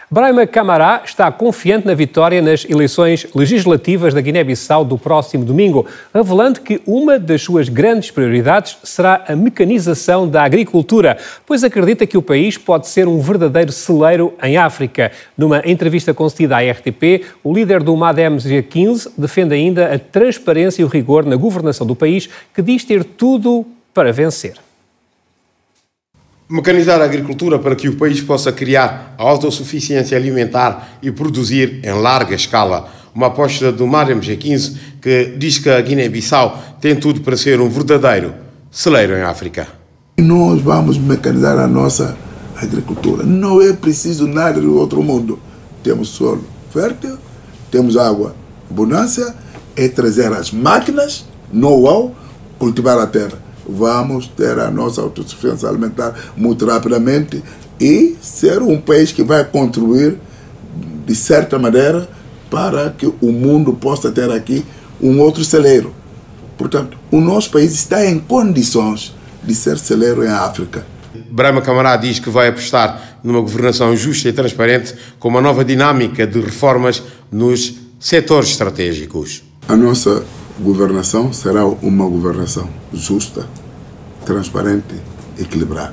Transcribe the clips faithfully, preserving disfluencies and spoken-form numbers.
Brahima Camara está confiante na vitória nas eleições legislativas da Guiné-Bissau do próximo domingo, revelando que uma das suas grandes prioridades será a mecanização da agricultura, pois acredita que o país pode ser um verdadeiro celeiro em África. Numa entrevista concedida à R T P, o líder do M A D M G quinze defende ainda a transparência e o rigor na governação do país, que diz ter tudo para vencer. Mecanizar a agricultura para que o país possa criar a autossuficiência alimentar e produzir em larga escala. Uma aposta do M A D M G quinze que diz que a Guiné-Bissau tem tudo para ser um verdadeiro celeiro em África. Nós vamos mecanizar a nossa agricultura. Não é preciso nada do outro mundo. Temos solo fértil, temos água, abundância, é trazer as máquinas, know-how, cultivar a terra. Vamos ter a nossa autossuficiência alimentar muito rapidamente e ser um país que vai contribuir, de certa maneira, para que o mundo possa ter aqui um outro celeiro. Portanto, o nosso país está em condições de ser celeiro em África. Brahima Camara diz que vai apostar numa governação justa e transparente com uma nova dinâmica de reformas nos setores estratégicos. A nossa governação será uma governação justa, transparente, equilibrada.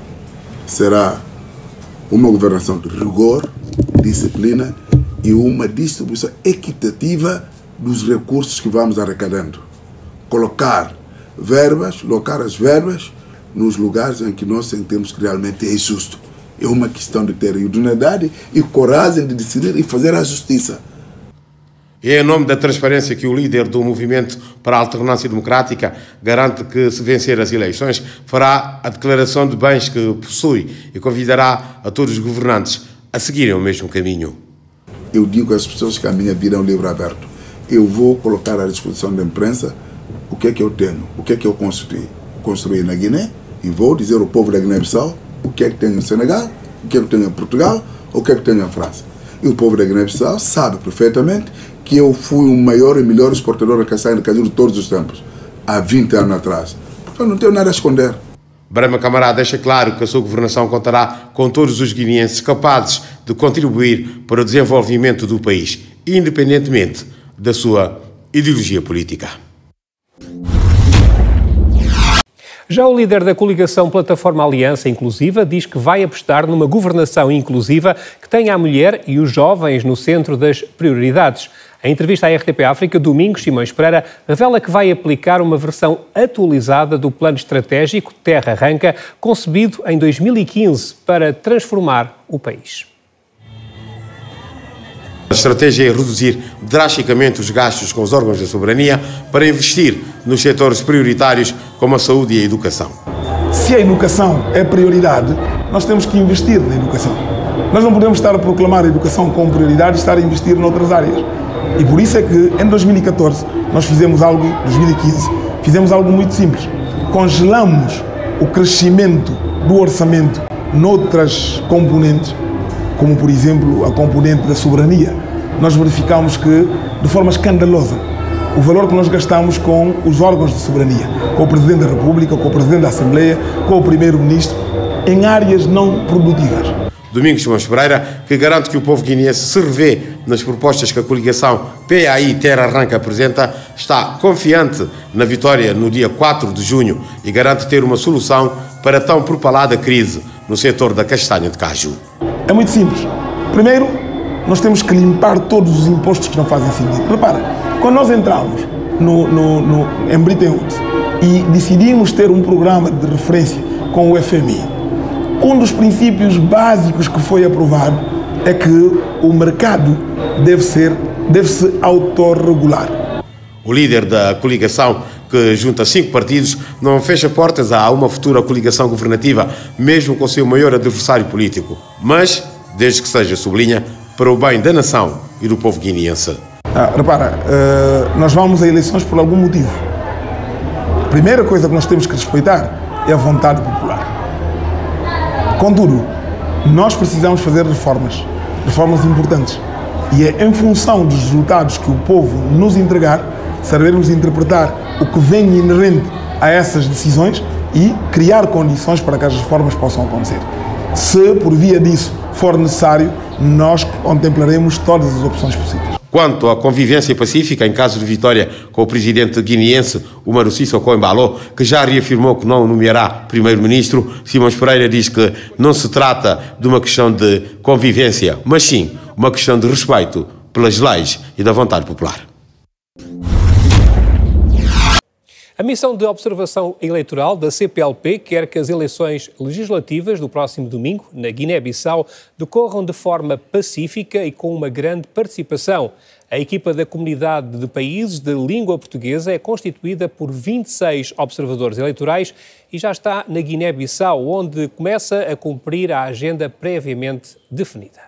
Será uma governação de rigor, disciplina e uma distribuição equitativa dos recursos que vamos arrecadando. Colocar verbas, colocar as verbas nos lugares em que nós sentimos que realmente é justo. É uma questão de ter idoneidade e coragem de decidir e fazer a justiça. É em nome da transparência que o líder do Movimento para a Alternância Democrática garante que, se vencer as eleições, fará a declaração de bens que possui e convidará a todos os governantes a seguirem o mesmo caminho. Eu digo às pessoas que a minha vida é um livro aberto. Eu vou colocar à disposição da imprensa o que é que eu tenho, o que é que eu construí. Construí na Guiné e vou dizer ao povo da Guiné-Bissau o que é que tenho no Senegal, o que é que tenho em Portugal, o que é que tenho em França. E o povo da Guiné-Bissau sabe perfeitamente que eu fui o maior e melhor exportador de castanha de caju de todos os tempos, há vinte anos atrás. Portanto, não tenho nada a esconder. Brahima Camara deixa claro que a sua governação contará com todos os guineenses capazes de contribuir para o desenvolvimento do país, independentemente da sua ideologia política. Já o líder da coligação Plataforma Aliança Inclusiva diz que vai apostar numa governação inclusiva que tenha a mulher e os jovens no centro das prioridades. Em entrevista à R T P África, Domingos Simões Pereira revela que vai aplicar uma versão atualizada do plano estratégico Terra Arranca, concebido em dois mil e quinze para transformar o país. A estratégia é reduzir drasticamente os gastos com os órgãos da soberania para investir nos setores prioritários como a saúde e a educação. Se a educação é prioridade, nós temos que investir na educação. Nós não podemos estar a proclamar a educação como prioridade e estar a investir noutras áreas. E por isso é que em dois mil e catorze nós fizemos algo, em dois mil e quinze, fizemos algo muito simples. Congelamos o crescimento do orçamento noutras componentes, como por exemplo a componente da soberania. Nós verificamos que, de forma escandalosa, o valor que nós gastamos com os órgãos de soberania, com o Presidente da República, com o Presidente da Assembleia, com o Primeiro-Ministro, em áreas não produtivas. Domingos Simões Pereira, que garante que o povo guineense se revê nas propostas que a coligação P A I Terra Arranca apresenta, está confiante na vitória no dia quatro de junho e garante ter uma solução para a tão propalada crise no setor da castanha de caju. É muito simples. Primeiro, nós temos que limpar todos os impostos que não fazem sentido. Repara, quando nós entramos no, no, no, em Bretton Woods e decidimos ter um programa de referência com o F M I, um dos princípios básicos que foi aprovado é que o mercado deve ser, deve-se autorregular. O líder da coligação, que junta cinco partidos, não fecha portas a uma futura coligação governativa, mesmo com seu maior adversário político. Mas, desde que seja, sublinha, para o bem da nação e do povo guineense. Ah, repara, uh, nós vamos a eleições por algum motivo. A primeira coisa que nós temos que respeitar é a vontade popular. Contudo, nós precisamos fazer reformas, reformas importantes. E é em função dos resultados que o povo nos entregar, sabermos interpretar o que vem inerente a essas decisões e criar condições para que as reformas possam acontecer. Se, por via disso, for necessário, nós contemplaremos todas as opções possíveis. Quanto à convivência pacífica, em caso de vitória com o presidente guineense Umaru Sissoko Embalo, que já reafirmou que não o nomeará primeiro-ministro, Simões Pereira diz que não se trata de uma questão de convivência, mas sim uma questão de respeito pelas leis e da vontade popular. A missão de observação eleitoral da C P L P quer que as eleições legislativas do próximo domingo, na Guiné-Bissau, decorram de forma pacífica e com uma grande participação. A equipa da Comunidade de Países de Língua Portuguesa é constituída por vinte e seis observadores eleitorais e já está na Guiné-Bissau, onde começa a cumprir a agenda previamente definida.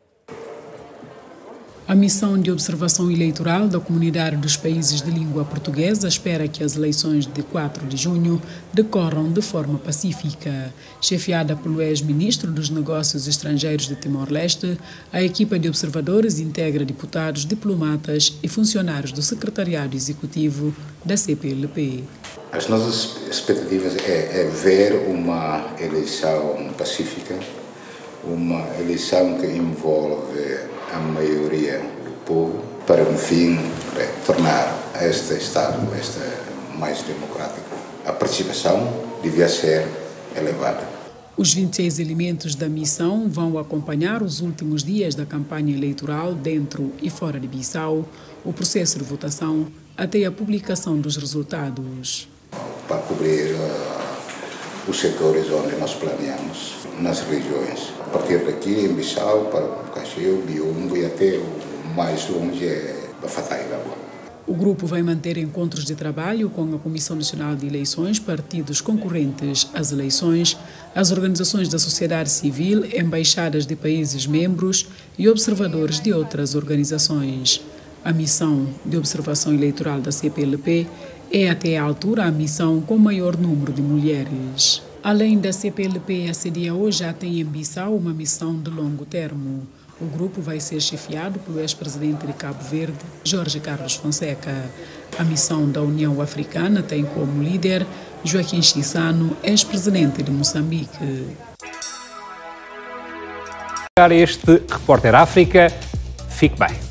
A missão de observação eleitoral da Comunidade dos Países de Língua Portuguesa espera que as eleições de quatro de junho decorram de forma pacífica. Chefiada pelo ex-ministro dos Negócios Estrangeiros de Timor-Leste, a equipa de observadores integra deputados, diplomatas e funcionários do Secretariado Executivo da C P L P. As nossas expectativas é, é ver uma eleição pacífica, uma eleição que envolve a maioria do povo, para, no fim, tornar este Estado este mais democrático. A participação devia ser elevada. Os vinte e seis elementos da missão vão acompanhar os últimos dias da campanha eleitoral dentro e fora de Bissau, o processo de votação, até a publicação dos resultados. Para cobrir uh, os setores onde nós planeamos, nas regiões. A partir daqui, em Bissau, para o Cacheu, Biombo e até o mais longe é Bafatairaua. O grupo vai manter encontros de trabalho com a Comissão Nacional de Eleições, partidos concorrentes às eleições, as organizações da sociedade civil, embaixadas de países membros e observadores de outras organizações. A missão de observação eleitoral da C P L P é até à altura a missão com maior número de mulheres. Além da C P L P, a C D A O já tem em Bissau uma missão de longo termo. O grupo vai ser chefiado pelo ex-presidente de Cabo Verde, Jorge Carlos Fonseca. A missão da União Africana tem como líder Joaquim Chissano, ex-presidente de Moçambique. Este Repórter África, fique bem.